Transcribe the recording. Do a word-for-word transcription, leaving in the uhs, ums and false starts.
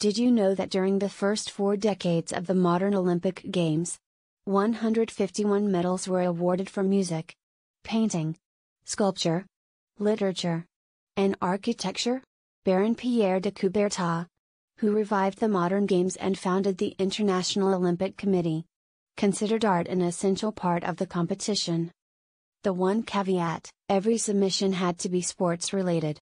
Did you know that during the first four decades of the modern Olympic Games, one hundred fifty-one medals were awarded for music, painting, sculpture, literature, and architecture? Baron Pierre de Coubertin, who revived the modern games and founded the International Olympic Committee, considered art an essential part of the competition. The one caveat: every submission had to be sports related.